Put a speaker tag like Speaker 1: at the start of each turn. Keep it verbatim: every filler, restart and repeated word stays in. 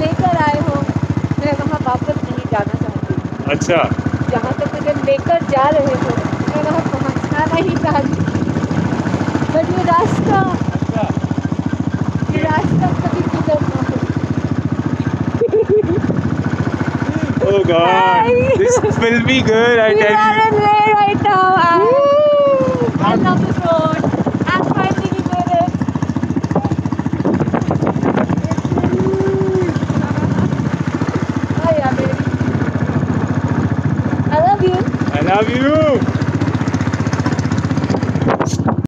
Speaker 1: लेकर आए हो, मैं वहाँ वापस नहीं जाना चाहती।
Speaker 2: अच्छा,
Speaker 1: जहाँ तक मुझे लेकर जा रहे हो मैं वहाँ पहुँचना नहीं चाहती। बट ये रास्ता
Speaker 2: अच्छा,
Speaker 1: ये रास्ता कभी गुजरना हो।
Speaker 2: oh God, this will be good, I
Speaker 1: We
Speaker 2: tell
Speaker 1: are
Speaker 2: you.
Speaker 1: in way right now. I, I love this road. I'm finally made it. Oh yeah, baby. I love you.
Speaker 2: I love you.